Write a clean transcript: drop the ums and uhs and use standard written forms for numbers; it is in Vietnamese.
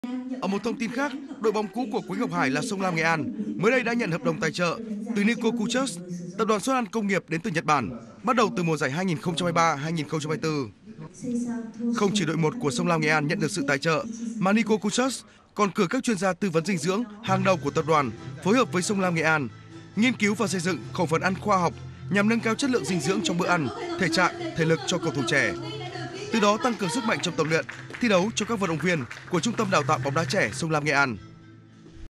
Ở một thông tin khác, đội bóng cũ của Quế Ngọc Hải là Sông Lam Nghệ An mới đây đã nhận hợp đồng tài trợ từ Niko Kuchers, tập đoàn xuất ăn công nghiệp đến từ Nhật Bản, bắt đầu từ mùa giải 2023-2024. Không chỉ đội 1 của Sông Lam Nghệ An nhận được sự tài trợ, mà Niko Kuchers còn cử các chuyên gia tư vấn dinh dưỡng hàng đầu của tập đoàn phối hợp với Sông Lam Nghệ An nghiên cứu và xây dựng khẩu phần ăn khoa học nhằm nâng cao chất lượng dinh dưỡng trong bữa ăn, thể trạng, thể lực cho cầu thủ trẻ. Từ đó tăng cường sức mạnh trong tập luyện, thi đấu cho các vận động viên của Trung tâm Đào tạo bóng đá trẻ Sông Lam Nghệ An.